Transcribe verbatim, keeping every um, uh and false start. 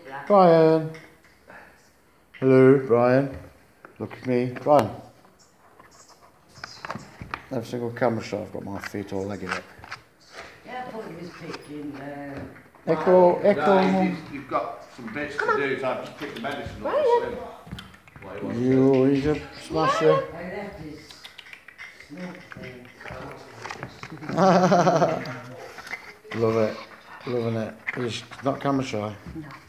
Brian. Hello, Brian. Look at me. Brian. Every single camera shot I've got my feet all legged up. Yeah, I thought he was picking. Uh, Echo, Echo. No, you've, you've got some bits to do, so I've just picked the medicine up for Slim. You, he's a smasher. I left his snow thing. Love it. Loving it. He's not camera shy. No.